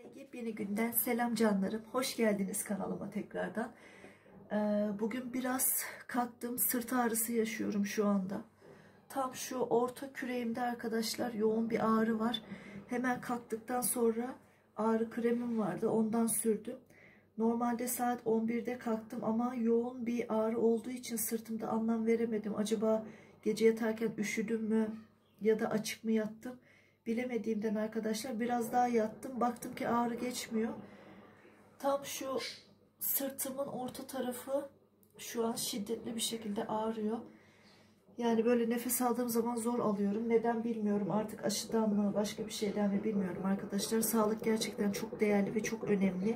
Yepyeni günden selam canlarım. Hoş geldiniz kanalıma tekrardan. Bugün biraz kalktım. Sırt ağrısı yaşıyorum şu anda. Tam şu orta küreğimde arkadaşlar yoğun bir ağrı var. Hemen kalktıktan sonra ağrı kremim vardı. Ondan sürdüm. Normalde saat 11'de kalktım ama yoğun bir ağrı olduğu için sırtımda anlam veremedim. Acaba gece yatarken üşüdüm mü ya da açık mı yattım? Bilemediğimden arkadaşlar biraz daha yattım. Baktım ki ağrı geçmiyor. Tam şu sırtımın orta tarafı şu an şiddetli bir şekilde ağrıyor. Yani böyle nefes aldığım zaman zor alıyorum. Neden bilmiyorum. Artık aşıdan mı başka bir şeyden mi bilmiyorum arkadaşlar. Sağlık gerçekten çok değerli ve çok önemli.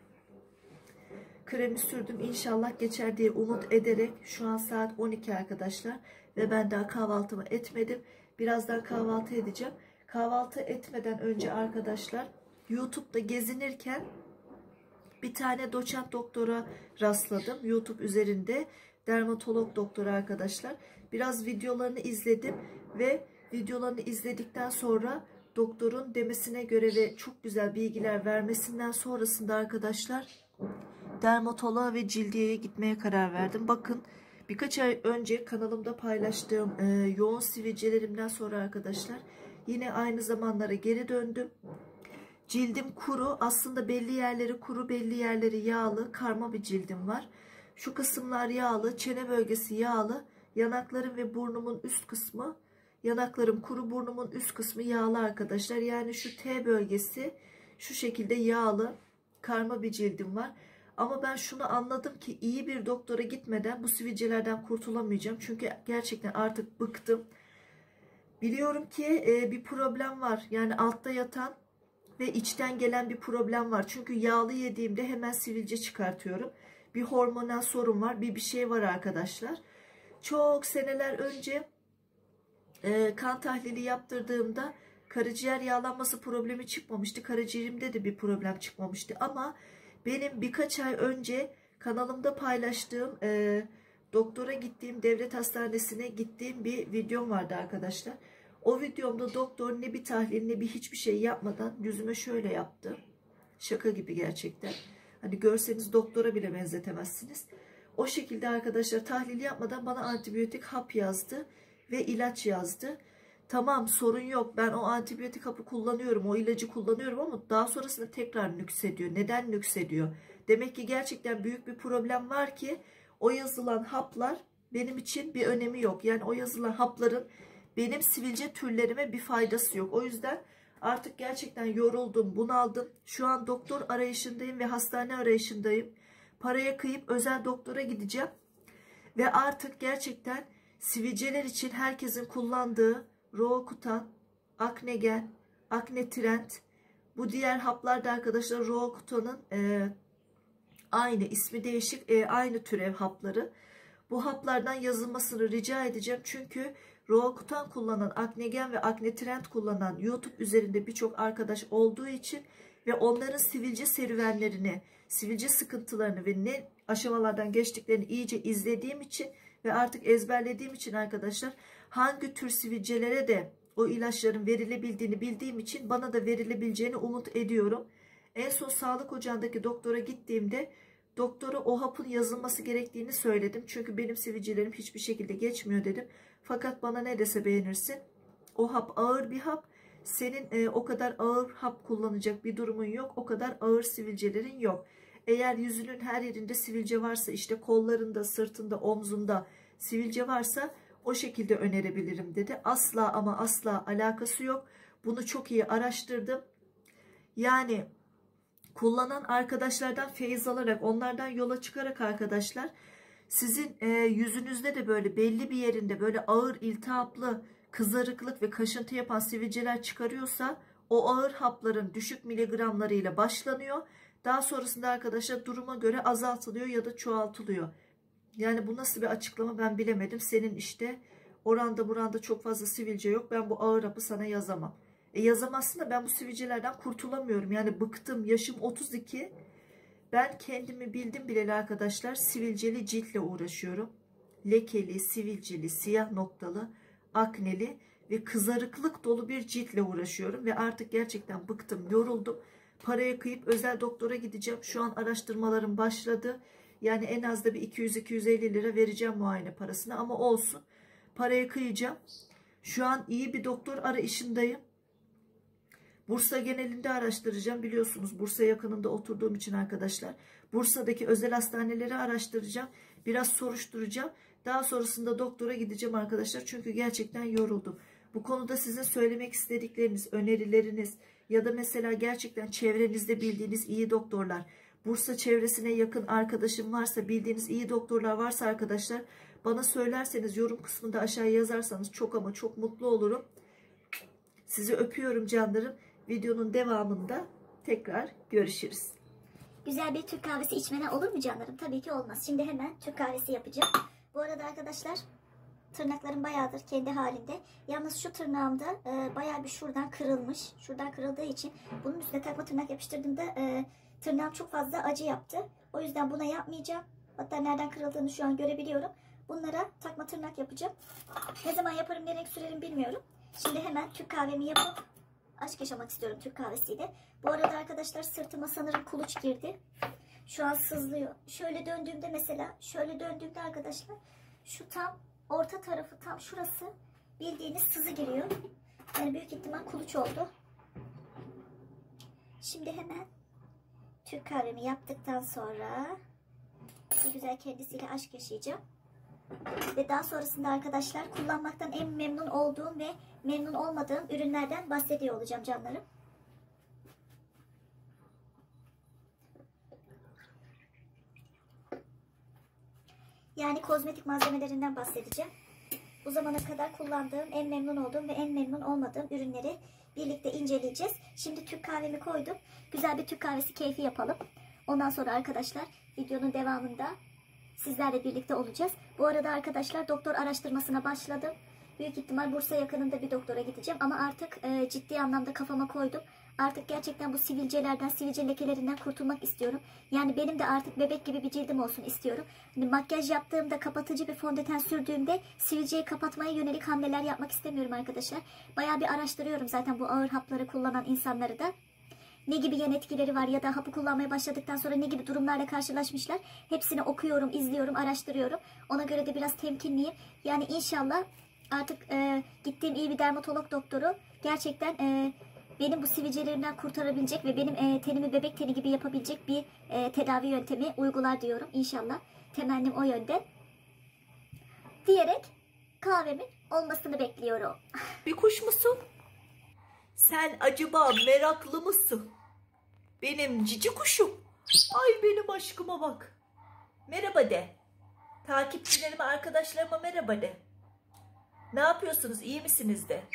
Kremi sürdüm. İnşallah geçer diye umut ederek şu an saat 12 arkadaşlar. Ve ben daha kahvaltımı etmedim. Birazdan kahvaltı edeceğim. Kahvaltı etmeden önce arkadaşlar YouTube'da gezinirken bir tane doçent doktora rastladım. YouTube üzerinde dermatolog doktoru arkadaşlar. Biraz videolarını izledim ve videolarını izledikten sonra doktorun demesine göre ve çok güzel bilgiler vermesinden sonrasında arkadaşlar dermatoloğa ve cildiyeye gitmeye karar verdim. Bakın birkaç ay önce kanalımda paylaştığım yoğun sivilcelerimden sonra arkadaşlar yine aynı zamanlara geri döndüm. Cildim kuru, aslında belli yerleri kuru, belli yerleri yağlı, karma bir cildim var. Şu kısımlar yağlı, çene bölgesi yağlı, yanaklarım ve burnumun üst kısmı, yanaklarım kuru, burnumun üst kısmı yağlı arkadaşlar. Yani şu T bölgesi şu şekilde yağlı, karma bir cildim var. Ama ben şunu anladım ki iyi bir doktora gitmeden bu sivilcelerden kurtulamayacağım. Çünkü gerçekten artık bıktım. Biliyorum ki bir problem var. Yani altta yatan ve içten gelen bir problem var. Çünkü yağlı yediğimde hemen sivilce çıkartıyorum. Bir hormonal sorun var. Bir şey var arkadaşlar. Çok seneler önce kan tahlili yaptırdığımda karaciğer yağlanması problemi çıkmamıştı. Karaciğerimde de bir problem çıkmamıştı. Ama benim birkaç ay önce kanalımda paylaştığım doktora gittiğim, devlet hastanesine gittiğim bir videom vardı arkadaşlar. O videomda doktor ne bir tahlil ne bir hiçbir şey yapmadan yüzüme şöyle yaptı. Şaka gibi gerçekten. Hani görseniz doktora bile benzetemezsiniz. O şekilde arkadaşlar tahlil yapmadan bana antibiyotik hap yazdı ve ilaç yazdı. Tamam, sorun yok, ben o antibiyotik hapı kullanıyorum, o ilacı kullanıyorum ama daha sonrasında tekrar nüksediyor. Neden nüksediyor? Demek ki gerçekten büyük bir problem var ki o yazılan haplar benim için bir önemi yok. Yani o yazılan hapların benim sivilce türlerime bir faydası yok. O yüzden artık gerçekten yoruldum, bunaldım. Şu an doktor arayışındayım ve hastane arayışındayım. Paraya kıyıp özel doktora gideceğim. Ve artık gerçekten sivilceler için herkesin kullandığı Roacutan, Acnegen, Acnetrend, bu diğer haplar da arkadaşlar Roacutan'ın aynı, ismi değişik, aynı türev hapları. Bu haplardan yazılmasını rica edeceğim. Çünkü Roacutan kullanan, Acnegen ve Acnetrend kullanan YouTube üzerinde birçok arkadaş olduğu için ve onların sivilce serüvenlerini, sivilce sıkıntılarını ve ne aşamalardan geçtiklerini iyice izlediğim için ve artık ezberlediğim için arkadaşlar hangi tür sivilcelere de o ilaçların verilebildiğini bildiğim için bana da verilebileceğini umut ediyorum. En son sağlık ocağındaki doktora gittiğimde doktora o hapın yazılması gerektiğini söyledim. Çünkü benim sivilcelerim hiçbir şekilde geçmiyor dedim. Fakat bana ne dese beğenirsin. O hap ağır bir hap. Senin o kadar ağır hap kullanacak bir durumun yok. O kadar ağır sivilcelerin yok. Eğer yüzünün her yerinde sivilce varsa, işte kollarında, sırtında, omzunda sivilce varsa o şekilde önerebilirim dedi. Asla ama asla alakası yok. Bunu çok iyi araştırdım. Yani kullanan arkadaşlardan feyiz alarak, onlardan yola çıkarak arkadaşlar, sizin yüzünüzde de böyle belli bir yerinde böyle ağır iltihaplı, kızarıklık ve kaşıntı yapan sivilceler çıkarıyorsa o ağır hapların düşük miligramlarıyla başlanıyor. Daha sonrasında arkadaşlar duruma göre azaltılıyor ya da çoğaltılıyor. Yani bu nasıl bir açıklama ben bilemedim. Senin işte oranda buranda çok fazla sivilce yok, ben bu ağır hapı sana yazamam. Yazamazsın da ben bu sivilcelerden kurtulamıyorum. Yani bıktım, yaşım 32. Ben kendimi bildim bileli arkadaşlar sivilceli ciltle uğraşıyorum. Lekeli, sivilceli, siyah noktalı, akneli ve kızarıklık dolu bir ciltle uğraşıyorum. Ve artık gerçekten bıktım, yoruldum. Paraya kıyıp özel doktora gideceğim. Şu an araştırmalarım başladı. Yani en az da bir 200-250 lira vereceğim muayene parasını ama olsun. Paraya kıyacağım. Şu an iyi bir doktor arayışındayım. Bursa genelinde araştıracağım. Biliyorsunuz Bursa yakınında oturduğum için arkadaşlar. Bursa'daki özel hastaneleri araştıracağım. Biraz soruşturacağım. Daha sonrasında doktora gideceğim arkadaşlar. Çünkü gerçekten yoruldum. Bu konuda sizin söylemek istedikleriniz, önerileriniz ya da mesela gerçekten çevrenizde bildiğiniz iyi doktorlar, Bursa çevresine yakın arkadaşım varsa, bildiğiniz iyi doktorlar varsa arkadaşlar, bana söylerseniz, yorum kısmında aşağıya yazarsanız çok ama çok mutlu olurum. Sizi öpüyorum canlarım. Videonun devamında tekrar görüşürüz. Güzel bir Türk kahvesi içmeden olur mu canlarım? Tabii ki olmaz. Şimdi hemen Türk kahvesi yapacağım. Bu arada arkadaşlar tırnaklarım bayağıdır kendi halinde. Yalnız şu tırnağımda bayağı bir şuradan kırılmış. Şuradan kırıldığı için bunun üstüne takma tırnak yapıştırdığımda tırnağım çok fazla acı yaptı. O yüzden buna yapmayacağım. Hatta nereden kırıldığını şu an görebiliyorum. Bunlara takma tırnak yapacağım. Ne zaman yaparım, ne renk sürerim bilmiyorum. Şimdi hemen Türk kahvemi yapıp aşk yaşamak istiyorum Türk kahvesiyle. Bu arada arkadaşlar sırtıma sanırım kuluç girdi. Şu an sızlıyor. Şöyle döndüğümde mesela, şöyle döndüğümde arkadaşlar şu tam orta tarafı, tam şurası bildiğiniz sızı giriyor. Yani büyük ihtimal kuluç oldu. Şimdi hemen Türk kahvemi yaptıktan sonra bir güzel kendisiyle aşk yaşayacağım. Ve daha sonrasında arkadaşlar kullanmaktan en memnun olduğum ve memnun olmadığım ürünlerden bahsediyor olacağım canlarım. Yani kozmetik malzemelerinden bahsedeceğim. Bu zamana kadar kullandığım, en memnun olduğum ve en memnun olmadığım ürünleri birlikte inceleyeceğiz. Şimdi Türk kahvemi koydum. Güzel bir Türk kahvesi keyfi yapalım. Ondan sonra arkadaşlar videonun devamında sizlerle birlikte olacağız. Bu arada arkadaşlar doktor araştırmasına başladım. Büyük ihtimal Bursa yakınında bir doktora gideceğim. Ama artık ciddi anlamda kafama koydum. Artık gerçekten bu sivilcelerden, sivilce lekelerinden kurtulmak istiyorum. Yani benim de artık bebek gibi bir cildim olsun istiyorum. Hani makyaj yaptığımda, kapatıcı bir fondöten sürdüğümde sivilceyi kapatmaya yönelik hamleler yapmak istemiyorum arkadaşlar. Bayağı bir araştırıyorum zaten bu ağır hapları kullanan insanları da. Ne gibi yan etkileri var ya da hapı kullanmaya başladıktan sonra ne gibi durumlarla karşılaşmışlar. Hepsini okuyorum, izliyorum, araştırıyorum. Ona göre de biraz temkinliyim. Yani inşallah artık gittiğim iyi bir dermatolog doktoru gerçekten benim bu sivilcelerimden kurtarabilecek ve benim tenimi bebek teni gibi yapabilecek bir tedavi yöntemi uygular diyorum. İnşallah temennim o yönde. Diyerek kahvemin olmasını bekliyorum. Bir kuş musun? Sen acaba meraklı mısın? Benim cici kuşum. Ay benim aşkıma bak. Merhaba de. Takipçilerime, arkadaşlarıma merhaba de. Ne yapıyorsunuz? İyi misiniz de?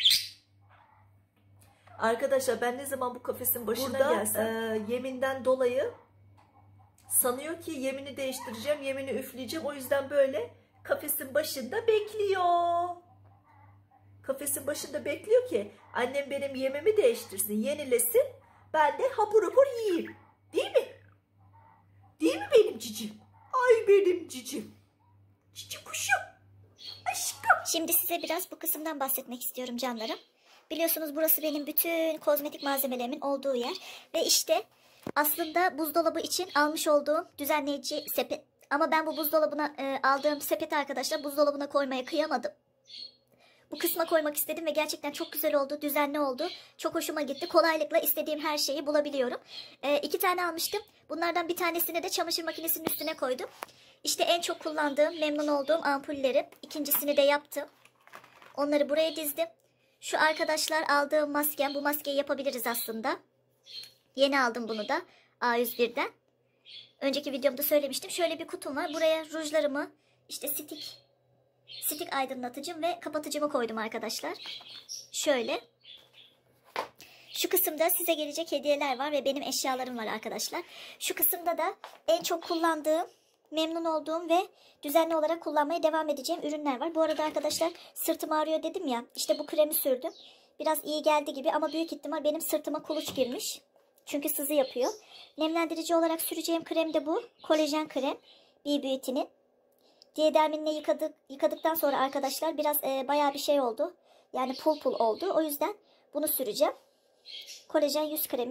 Arkadaşlar ben ne zaman bu kafesin başına gelsem yeminden dolayı sanıyor ki yemini değiştireceğim, yemini üfleyeceğim. O yüzden böyle kafesin başında bekliyor. Kafesin başında bekliyor ki annem benim yemimi değiştirsin, yenilesin. Ben de hapur hapur yiyeyim. Değil mi? Değil mi benim cicim? Ay benim cicim. Cici kuşum. Aşkım. Şimdi size biraz bu kısımdan bahsetmek istiyorum canlarım. Biliyorsunuz burası benim bütün kozmetik malzemelerimin olduğu yer. Ve işte aslında buzdolabı için almış olduğum düzenleyici sepet. Ama ben bu buzdolabına aldığım sepeti arkadaşlar buzdolabına koymaya kıyamadım. Bu kısma koymak istedim ve gerçekten çok güzel oldu, düzenli oldu. Çok hoşuma gitti. Kolaylıkla istediğim her şeyi bulabiliyorum. 2 tane almıştım. Bunlardan bir tanesini de çamaşır makinesinin üstüne koydum. İşte en çok kullandığım, memnun olduğum ampullerim. İkincisini de yaptım. Onları buraya dizdim. Şu arkadaşlar aldığım maskem. Bu maskeyi yapabiliriz aslında. Yeni aldım bunu da A101'den. Önceki videomda söylemiştim. Şöyle bir kutum var. Buraya rujlarımı, işte stik aydınlatıcım ve kapatıcımı koydum arkadaşlar. Şöyle. Şu kısımda size gelecek hediyeler var ve benim eşyalarım var arkadaşlar. Şu kısımda da en çok kullandığım, memnun olduğum ve düzenli olarak kullanmaya devam edeceğim ürünler var. Bu arada arkadaşlar sırtım ağrıyor dedim ya. İşte bu kremi sürdüm. Biraz iyi geldi gibi ama büyük ihtimal benim sırtıma kuluç girmiş. Çünkü sızı yapıyor. Nemlendirici olarak süreceğim krem de bu. Kolajen krem. B-Beauty'nin. Diederminle yıkadıktan sonra arkadaşlar biraz bayağı bir şey oldu. Yani pul pul oldu. O yüzden bunu süreceğim. Kolajen yüz kremi.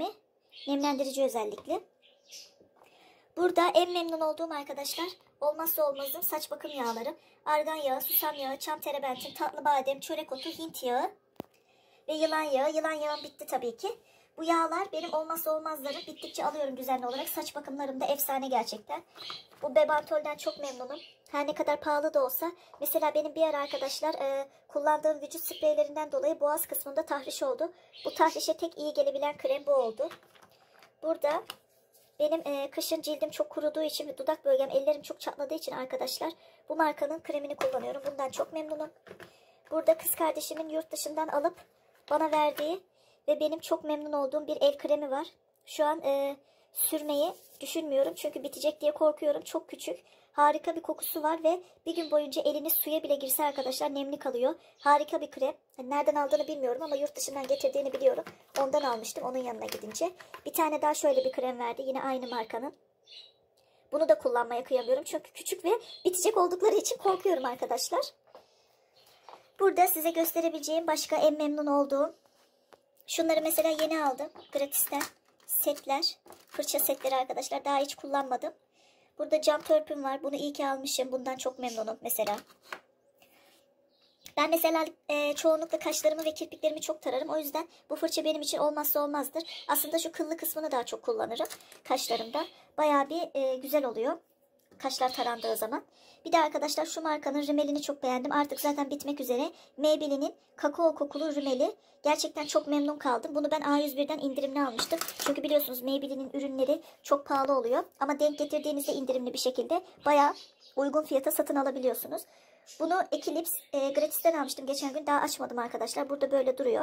Nemlendirici özellikli. Burada en memnun olduğum arkadaşlar olmazsa olmazım saç bakım yağları. Argan yağı, susam yağı, çam terebentin, tatlı badem, çörek otu, Hint yağı ve yılan yağı. Yılan yağım bitti tabii ki. Bu yağlar benim olmazsa olmazlarım. Bittikçe alıyorum düzenli olarak. Saç bakımlarım da efsane gerçekten. Bu Bebantol'den çok memnunum. Her ne kadar pahalı da olsa. Mesela benim bir ara arkadaşlar kullandığım vücut spreylerinden dolayı boğaz kısmında tahriş oldu. Bu tahrişe tek iyi gelebilen krem bu oldu. Burada benim kışın cildim çok kuruduğu için ve dudak bölgem, ellerim çok çatladığı için arkadaşlar bu markanın kremini kullanıyorum. Bundan çok memnunum. Burada kız kardeşimin yurt dışından alıp bana verdiği ve benim çok memnun olduğum bir el kremi var. Şu an sürmeyi düşünmüyorum çünkü bitecek diye korkuyorum. Çok küçük. Harika bir kokusu var ve bir gün boyunca eliniz suya bile girse arkadaşlar nemli kalıyor. Harika bir krem. Nereden aldığını bilmiyorum ama yurt dışından getirdiğini biliyorum. Ondan almıştım onun yanına gidince. Bir tane daha şöyle bir krem verdi. Yine aynı markanın. Bunu da kullanmaya kıyamıyorum çünkü küçük ve bitecek oldukları için korkuyorum arkadaşlar. Burada size gösterebileceğim başka en memnun olduğum. Şunları mesela yeni aldım. Gratisten setler. Fırça setleri arkadaşlar. Daha hiç kullanmadım. Burada cam törpüm var. Bunu iyi ki almışım. Bundan çok memnunum mesela. Ben mesela çoğunlukla kaşlarımı ve kirpiklerimi çok tararım. O yüzden bu fırça benim için olmazsa olmazdır. Aslında şu kıllı kısmını daha çok kullanırım kaşlarımda. Bayağı bir güzel oluyor. Kaşlar tarandığı zaman. Bir de arkadaşlar şu markanın rimelini çok beğendim. Artık zaten bitmek üzere. Maybelline'in kakao kokulu rimeli. Gerçekten çok memnun kaldım. Bunu ben A101'den indirimli almıştım. Çünkü biliyorsunuz Maybelline'in ürünleri çok pahalı oluyor. Ama denk getirdiğinizde indirimli bir şekilde bayağı uygun fiyata satın alabiliyorsunuz. Bunu Eclipse Gratis'ten almıştım geçen gün. Daha açmadım arkadaşlar. Burada böyle duruyor.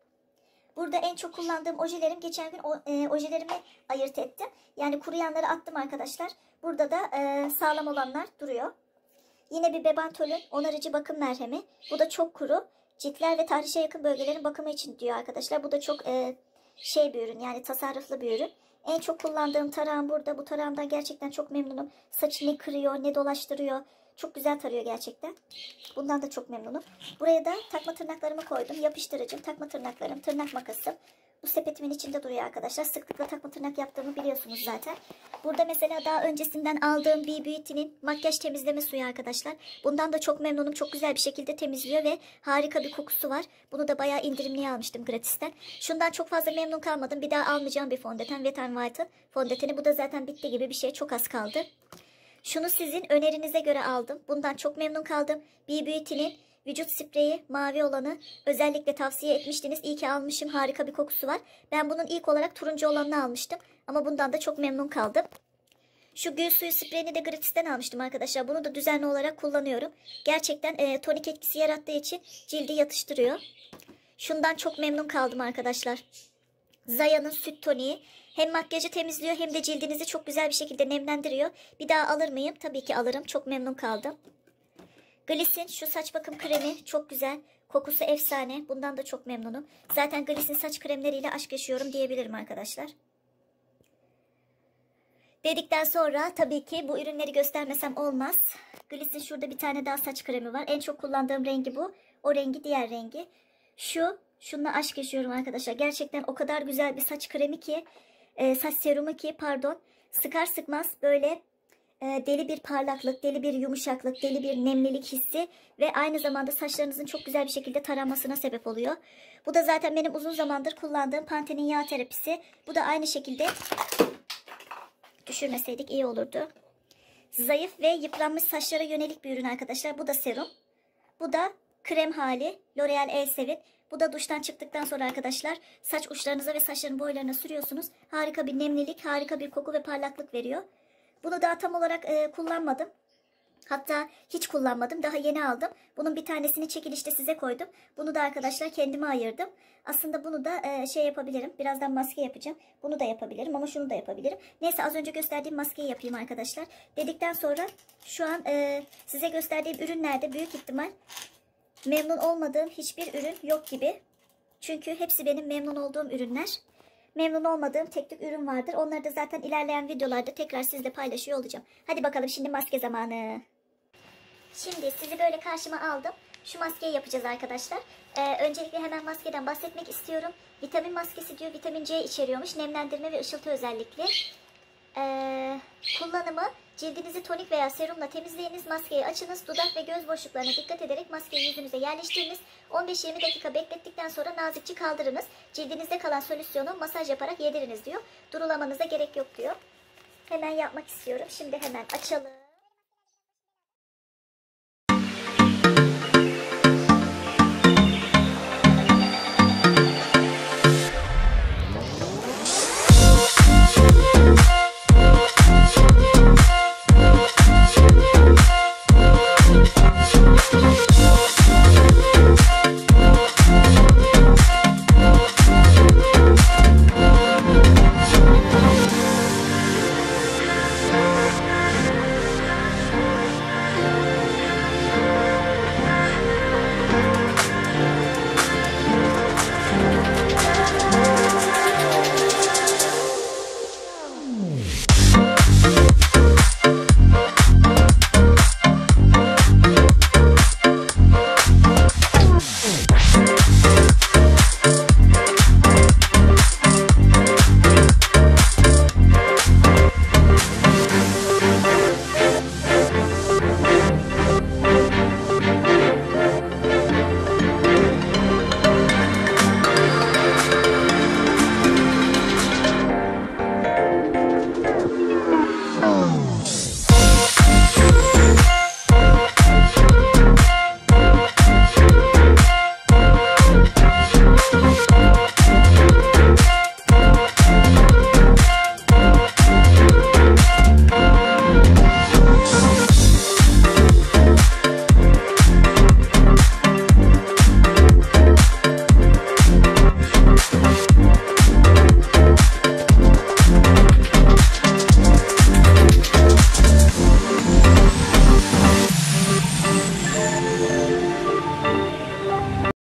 Burada en çok kullandığım ojelerim. Geçen gün ojelerimi ayırt ettim. Yani kuruyanları attım arkadaşlar. Burada da sağlam olanlar duruyor. Yine bir Bebantol'ün onarıcı bakım merhemi. Bu da çok kuru. Ciltler ve tahrişe yakın bölgelerin bakımı için diyor arkadaşlar. Bu da çok bir ürün. Yani tasarruflu bir ürün. En çok kullandığım tarağım burada. Bu tarağımdan gerçekten çok memnunum. Saçı ne kırıyor ne dolaştırıyor. Çok güzel tarıyor gerçekten. Bundan da çok memnunum. Buraya da takma tırnaklarımı koydum. Yapıştırıcım, takma tırnaklarım, tırnak makasım. Bu sepetimin içinde duruyor arkadaşlar. Sıklıkla takma tırnak yaptığımı biliyorsunuz zaten. Burada mesela daha öncesinden aldığım B Beauty'nin makyaj temizleme suyu arkadaşlar. Bundan da çok memnunum. Çok güzel bir şekilde temizliyor ve harika bir kokusu var. Bunu da bayağı indirimliye almıştım gratisten. Şundan çok fazla memnun kalmadım. Bir daha almayacağım bir fondöten. Wet n Wild'ın fondöteni. Bu da zaten bitti gibi bir şey. Çok az kaldı. Şunu sizin önerinize göre aldım. Bundan çok memnun kaldım. B Beauty'nin vücut spreyi mavi olanı özellikle tavsiye etmiştiniz. İyi ki almışım. Harika bir kokusu var. Ben bunun ilk olarak turuncu olanını almıştım. Ama bundan da çok memnun kaldım. Şu gül suyu spreyini de Gratis'ten almıştım arkadaşlar. Bunu da düzenli olarak kullanıyorum. Gerçekten tonik etkisi yarattığı için cildi yatıştırıyor. Şundan çok memnun kaldım arkadaşlar. Zaya'nın süt toniği. Hem makyajı temizliyor hem de cildinizi çok güzel bir şekilde nemlendiriyor. Bir daha alır mıyım? Tabii ki alırım. Çok memnun kaldım. Gliss'in şu saç bakım kremi çok güzel. Kokusu efsane. Bundan da çok memnunum. Zaten Gliss'in saç kremleriyle aşk yaşıyorum diyebilirim arkadaşlar. Dedikten sonra tabii ki bu ürünleri göstermesem olmaz. Gliss'in şurada bir tane daha saç kremi var. En çok kullandığım rengi bu. O rengi diğer rengi. Şununla aşk yaşıyorum arkadaşlar. Gerçekten o kadar güzel bir saç kremi ki, saç serumu ki pardon. Sıkar sıkmaz böyle deli bir parlaklık, deli bir yumuşaklık, deli bir nemlilik hissi ve aynı zamanda saçlarınızın çok güzel bir şekilde taranmasına sebep oluyor. Bu da zaten benim uzun zamandır kullandığım Pantene'in yağ terapisi. Bu da aynı şekilde, düşürmeseydik iyi olurdu. Zayıf ve yıpranmış saçlara yönelik bir ürün arkadaşlar. Bu da serum. Bu da krem hali. L'Oreal Elsevin. Bu da duştan çıktıktan sonra arkadaşlar saç uçlarınıza ve saçların boylarına sürüyorsunuz. Harika bir nemlilik, harika bir koku ve parlaklık veriyor. Bunu daha tam olarak kullanmadım. Hatta hiç kullanmadım. Daha yeni aldım. Bunun bir tanesini çekilişte size koydum. Bunu da arkadaşlar kendime ayırdım. Aslında bunu da yapabilirim. Birazdan maske yapacağım. Bunu da yapabilirim ama şunu da yapabilirim. Neyse az önce gösterdiğim maskeyi yapayım arkadaşlar. Dedikten sonra şu an size gösterdiğim ürünlerde büyük ihtimal memnun olmadığım hiçbir ürün yok gibi. Çünkü hepsi benim memnun olduğum ürünler. Memnun olmadığım tek tük ürün vardır. Onları da zaten ilerleyen videolarda tekrar sizle paylaşıyor olacağım. Hadi bakalım şimdi maske zamanı. Şimdi sizi böyle karşıma aldım. Şu maskeyi yapacağız arkadaşlar. Öncelikle hemen maskeden bahsetmek istiyorum. Vitamin maskesi diyor. Vitamin C içeriyormuş. Nemlendirme ve ışıltı özellikli. Kullanımı: cildinizi tonik veya serumla temizleyiniz. Maskeyi açınız. Dudak ve göz boşluklarına dikkat ederek maskeyi yüzünüze yerleştiriniz. 15-20 dakika beklettikten sonra nazikçe kaldırınız. Cildinizde kalan solüsyonu masaj yaparak yediriniz diyor. Durulamanıza gerek yok diyor. Hemen yapmak istiyorum. Şimdi hemen açalım.